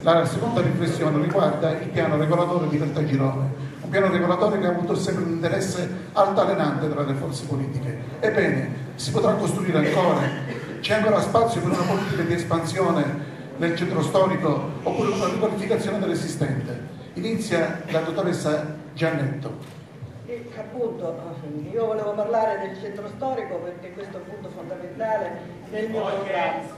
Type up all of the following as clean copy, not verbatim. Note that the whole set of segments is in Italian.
La seconda riflessione riguarda il piano regolatore di Caltagirone, un piano regolatore che ha avuto sempre un interesse altalenante tra le forze politiche. Ebbene, si potrà costruire ancora? C'è ancora spazio per una politica di espansione nel centro storico oppure una riqualificazione dell'esistente? Inizia la dottoressa Giannetto. Appunto, io volevo parlare del centro storico perché questo è un punto fondamentale nel mio programma.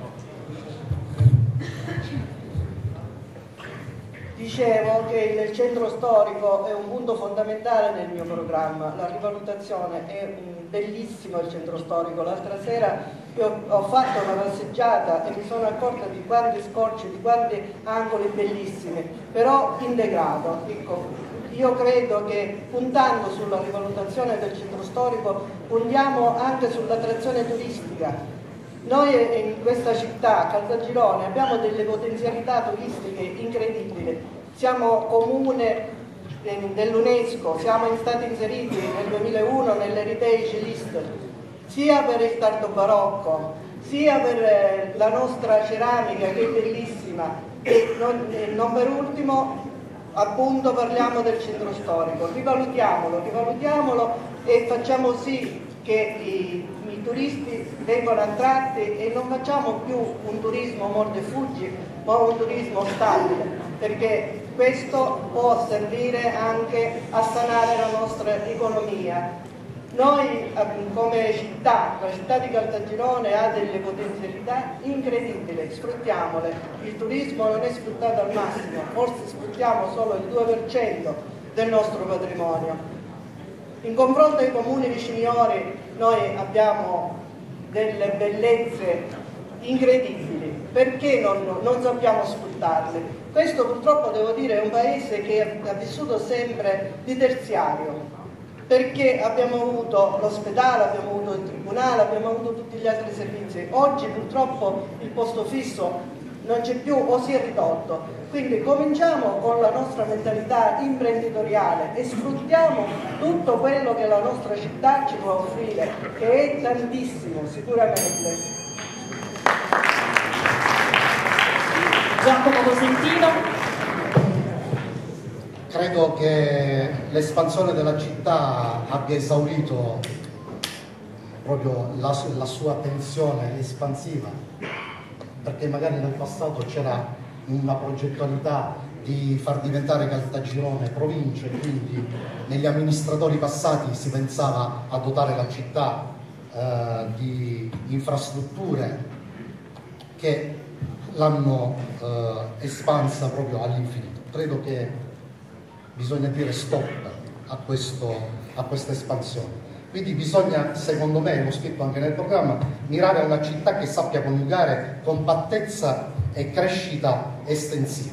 Dicevo che il centro storico è un punto fondamentale nel mio programma, la rivalutazione è bellissimo il centro storico. L'altra sera io ho fatto una passeggiata e mi sono accorta di quanti scorci, di quanti angoli bellissimi, però integrato. Ecco, io credo che puntando sulla rivalutazione del centro storico puntiamo anche sull'attrazione turistica. Noi in questa città, Caltagirone, abbiamo delle potenzialità turistiche incredibili. Siamo comune dell'UNESCO, siamo stati inseriti nel 2001 nell'Heritage List, sia per il tardo barocco, sia per la nostra ceramica che è bellissima e non per ultimo appunto parliamo del centro storico. Rivalutiamolo e facciamo sì che i turisti vengono attratti e non facciamo più un turismo mordi e fuggi, ma un turismo stabile, perché questo può servire anche a sanare la nostra economia. Noi come città, la città di Caltagirone ha delle potenzialità incredibili, sfruttiamole. Il turismo non è sfruttato al massimo, forse sfruttiamo solo il 2% del nostro patrimonio. In confronto ai comuni viciniori noi abbiamo delle bellezze incredibili, perché non sappiamo sfruttarle? Questo purtroppo devo dire è un paese che ha vissuto sempre di terziario, perché abbiamo avuto l'ospedale, abbiamo avuto il tribunale, abbiamo avuto tutti gli altri servizi. Oggi purtroppo il posto fisso non c'è più o si è ridotto. Quindi cominciamo con la nostra mentalità imprenditoriale e sfruttiamo tutto quello che la nostra città ci può offrire, che è tantissimo sicuramente. Giacomo Cosentino. Credo che l'espansione della città abbia esaurito proprio la sua tensione espansiva, perché magari nel passato c'era una progettualità di far diventare Caltagirone provincia, e quindi negli amministratori passati si pensava a dotare la città di infrastrutture che l'hanno espansa proprio all'infinito. Credo che bisogna dire stop a questa espansione. Quindi bisogna, secondo me, l'ho scritto anche nel programma, mirare a una città che sappia coniugare compattezza e crescita estensiva.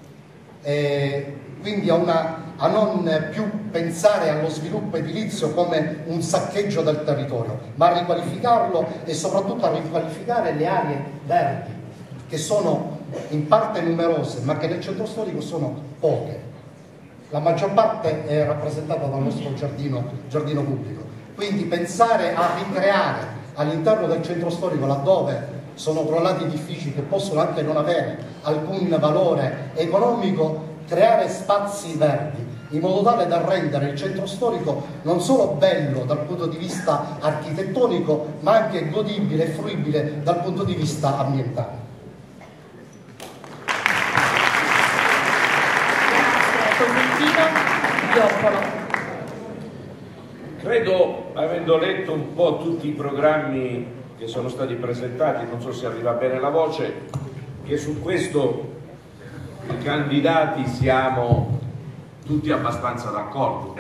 Quindi a non più pensare allo sviluppo edilizio come un saccheggio del territorio, ma a riqualificarlo e soprattutto a riqualificare le aree verdi, che sono in parte numerose, ma che nel centro storico sono poche. La maggior parte è rappresentata dal nostro giardino pubblico. Quindi pensare a ricreare all'interno del centro storico, laddove sono crollati edifici che possono anche non avere alcun valore economico, creare spazi verdi in modo tale da rendere il centro storico non solo bello dal punto di vista architettonico, ma anche godibile e fruibile dal punto di vista ambientale. Credo, avendo letto un po' tutti i programmi che sono stati presentati, non so se arriva bene la voce, che su questo i candidati siamo tutti abbastanza d'accordo.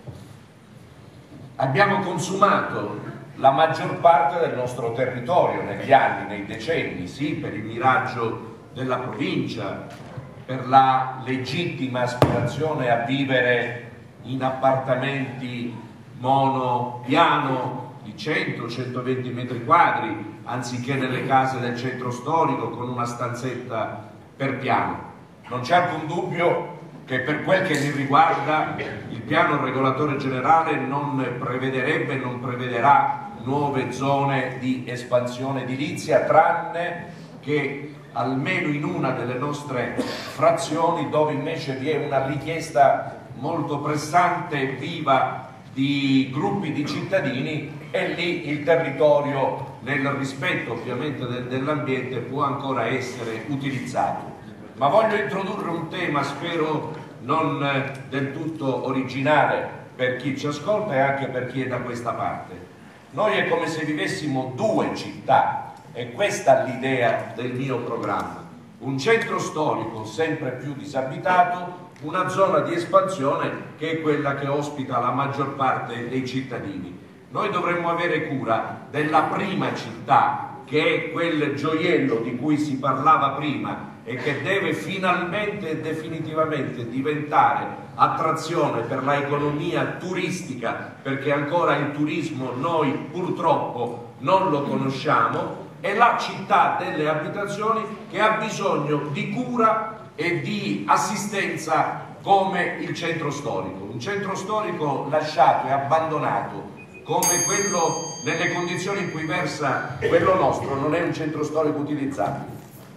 Abbiamo consumato la maggior parte del nostro territorio negli anni, nei decenni, sì, per il miraggio della provincia, per la legittima aspirazione a vivere in appartamenti monopiano di 100-120 metri quadri, anziché nelle case del centro storico con una stanzetta per piano. Non c'è alcun dubbio che per quel che mi riguarda il piano regolatore generale non prevederebbe, non prevederà nuove zone di espansione edilizia, tranne che almeno in una delle nostre frazioni, dove invece vi è una richiesta molto pressante e viva di gruppi di cittadini, e lì il territorio, nel rispetto ovviamente dell'ambiente, può ancora essere utilizzato. Ma voglio introdurre un tema, spero non del tutto originale per chi ci ascolta e anche per chi è da questa parte. Noi è come se vivessimo due città, e questa è l'idea del mio programma: un centro storico sempre più disabitato, una zona di espansione che è quella che ospita la maggior parte dei cittadini. Noi dovremmo avere cura della prima città, che è quel gioiello di cui si parlava prima e che deve finalmente e definitivamente diventare attrazione per l'economia turistica, perché ancora il turismo noi purtroppo non lo conosciamo. È la città delle abitazioni, che ha bisogno di cura e di assistenza come il centro storico. Un centro storico lasciato e abbandonato come quello, nelle condizioni in cui versa quello nostro, non è un centro storico utilizzabile.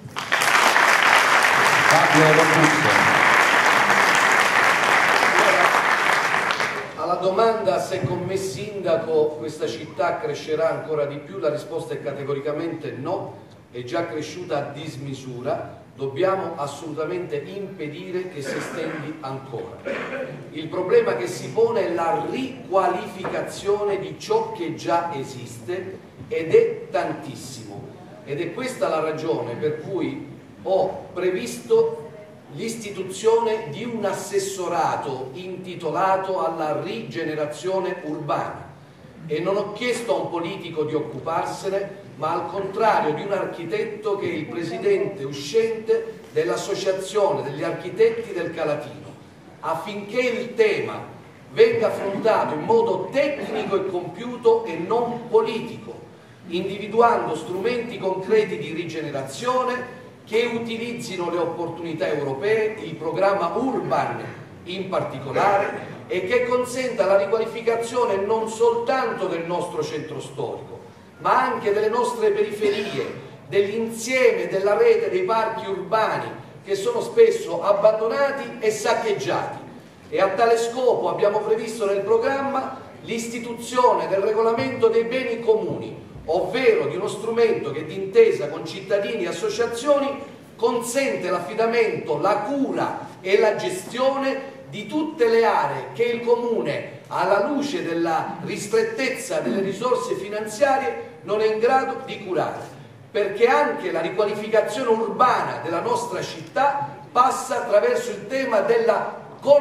Alla domanda se con me sindaco questa città crescerà ancora di più, la risposta è categoricamente no, è già cresciuta a dismisura. Dobbiamo assolutamente impedire che si estendi ancora. Il problema che si pone è la riqualificazione di ciò che già esiste, ed è tantissimo, ed è questa la ragione per cui ho previsto l'istituzione di un assessorato intitolato alla rigenerazione urbana, e non ho chiesto a un politico di occuparsene, ma al contrario di un architetto che è il presidente uscente dell'Associazione degli Architetti del Calatino, affinché il tema venga affrontato in modo tecnico e compiuto e non politico, individuando strumenti concreti di rigenerazione che utilizzino le opportunità europee, il programma Urban in particolare, e che consenta la riqualificazione non soltanto del nostro centro storico, ma anche delle nostre periferie, dell'insieme della rete dei parchi urbani, che sono spesso abbandonati e saccheggiati. E a tale scopo abbiamo previsto nel programma l'istituzione del regolamento dei beni comuni, ovvero di uno strumento che, d'intesa con cittadini e associazioni, consente l'affidamento, la cura e la gestione di tutte le aree che il Comune, alla luce della ristrettezza delle risorse finanziarie, non è in grado di curare, perché anche la riqualificazione urbana della nostra città passa attraverso il tema della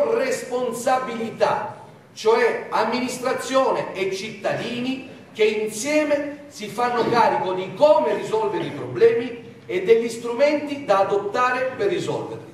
corresponsabilità, cioè amministrazione e cittadini che insieme si fanno carico di come risolvere i problemi e degli strumenti da adottare per risolverli.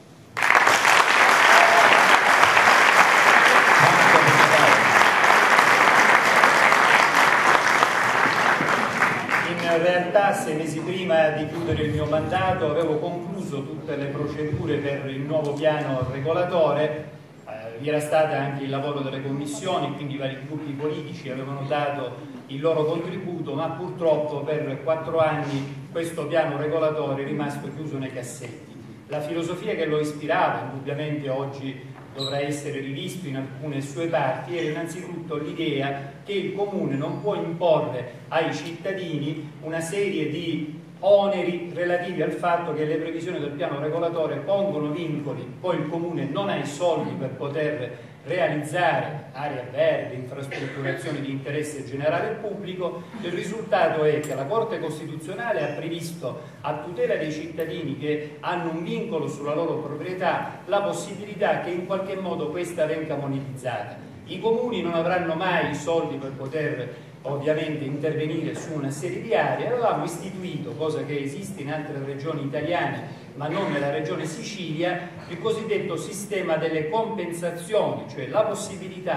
In realtà 6 mesi prima di chiudere il mio mandato avevo concluso tutte le procedure per il nuovo piano regolatore. Vi era stato anche il lavoro delle commissioni, quindi i vari gruppi politici avevano dato il loro contributo, ma purtroppo per 4 anni questo piano regolatore è rimasto chiuso nei cassetti. La filosofia che lo ispirava, indubbiamente oggi dovrà essere rivisto in alcune sue parti, era innanzitutto l'idea che il Comune non può imporre ai cittadini una serie di oneri relativi al fatto che le previsioni del piano regolatore pongono vincoli, poi il Comune non ha i soldi per poter realizzare area verde, infrastrutturazioni di interesse generale e pubblico. Il risultato è che la Corte Costituzionale ha previsto, a tutela dei cittadini che hanno un vincolo sulla loro proprietà, la possibilità che in qualche modo questa venga monetizzata. I comuni non avranno mai i soldi per poter ovviamente intervenire su una serie di aree. Avevamo istituito, cosa che esiste in altre regioni italiane ma non nella regione Sicilia, il cosiddetto sistema delle compensazioni, cioè la possibilità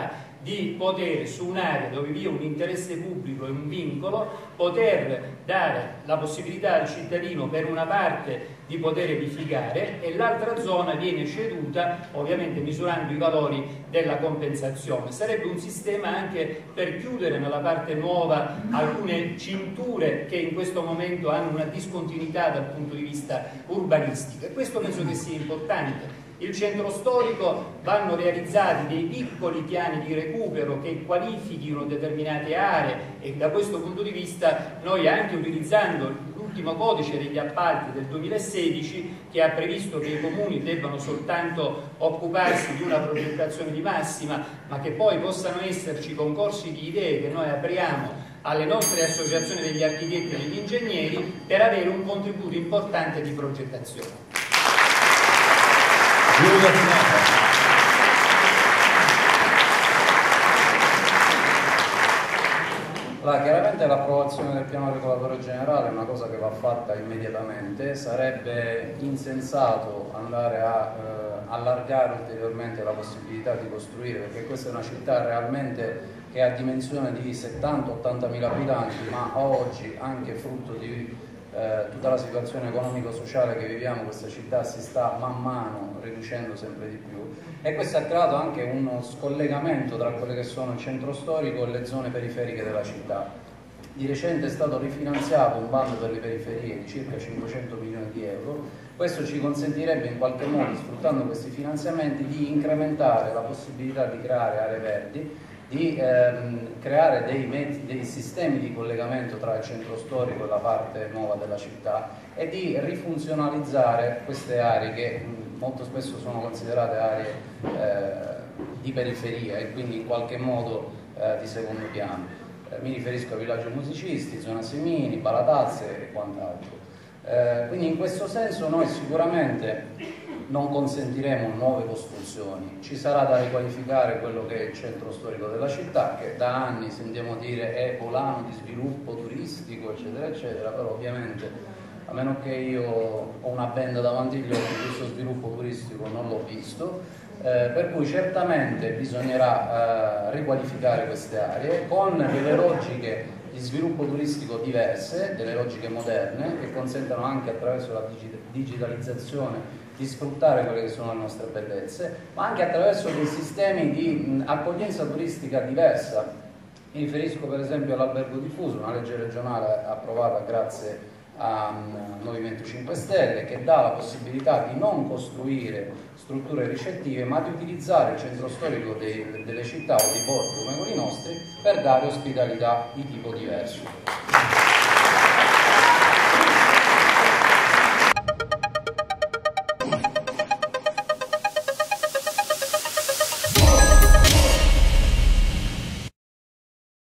di poter, su un'area dove vi è un interesse pubblico e un vincolo, poter dare la possibilità al cittadino per una parte di poter edificare e l'altra zona viene ceduta, ovviamente misurando i valori della compensazione. Sarebbe un sistema anche per chiudere nella parte nuova alcune cinture che in questo momento hanno una discontinuità dal punto di vista urbanistico, e questo penso che sia importante. Il centro storico vanno realizzati dei piccoli piani di recupero che qualifichino determinate aree, e da questo punto di vista noi, anche utilizzando l'ultimo codice degli appalti del 2016, che ha previsto che i comuni debbano soltanto occuparsi di una progettazione di massima, ma che poi possano esserci concorsi di idee che noi apriamo alle nostre associazioni degli architetti e degli ingegneri per avere un contributo importante di progettazione. Chiaramente l'approvazione del piano regolatore generale è una cosa che va fatta immediatamente. Sarebbe insensato andare a allargare ulteriormente la possibilità di costruire, perché questa è una città realmente che ha dimensione di 70-80 mila abitanti, ma oggi, anche frutto di tutta la situazione economico-sociale che viviamo, questa città si sta man mano riducendo sempre di più, e questo ha creato anche uno scollegamento tra quelle che sono il centro storico e le zone periferiche della città. Di recente è stato rifinanziato un bando per le periferie di circa 500 milioni di euro. Questo ci consentirebbe in qualche modo, sfruttando questi finanziamenti, di incrementare la possibilità di creare aree verdi, di creare dei sistemi di collegamento tra il centro storico e la parte nuova della città, e di rifunzionalizzare queste aree che molto spesso sono considerate aree di periferia e quindi in qualche modo di secondo piano. Mi riferisco a Villaggio Musicisti, Zona Semini, Balatazze e quant'altro. Quindi in questo senso noi sicuramente non consentiremo nuove costruzioni, ci sarà da riqualificare quello che è il centro storico della città, che da anni sentiamo dire è volano di sviluppo turistico, eccetera, eccetera, però ovviamente, a meno che io ho una benda davanti agli occhi, questo sviluppo turistico non l'ho visto, per cui certamente bisognerà riqualificare queste aree con delle logiche di sviluppo turistico diverse, delle logiche moderne, che consentano anche attraverso la digitalizzazione di sfruttare quelle che sono le nostre bellezze, ma anche attraverso dei sistemi di accoglienza turistica diversa. Mi riferisco per esempio all'albergo diffuso, una legge regionale approvata grazie al Movimento 5 Stelle, che dà la possibilità di non costruire strutture ricettive, ma di utilizzare il centro storico delle città o dei porti come quelli nostri per dare ospitalità di tipo diverso.